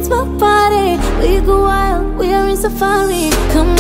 my body. We go wild, we are in safari. Come